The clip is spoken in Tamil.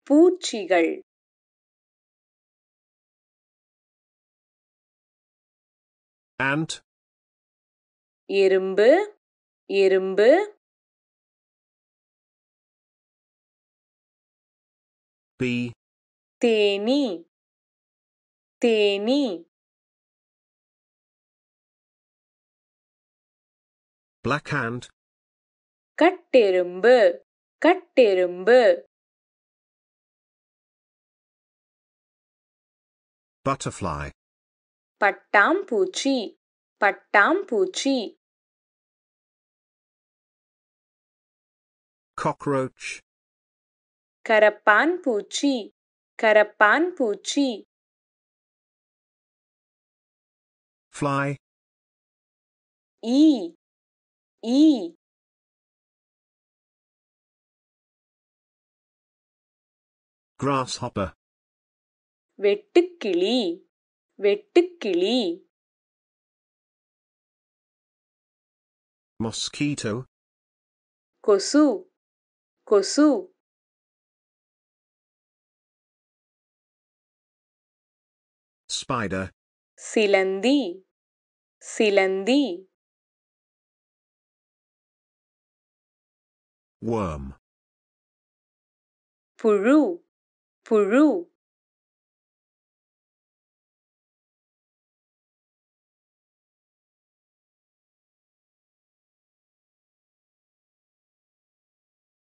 பூச்சிகள் ant, எறும்பு எறும்பு bee, தேனீ தேனீ black ant, கட்டெறும்பு கட்டெறும்பு butterfly, பட்டாம்பூச்சி பட்டாம்பூச்சி cockroach, கரப்பான் பூச்சி கரப்பான் பூச்சி fly, ஈ ஈ grasshopper, வெட்டுக்கிளி வெட்டுக்கிளி mosquito, கொசு கொசு spider, சிலந்தி சிலந்தி worm, புழு புழு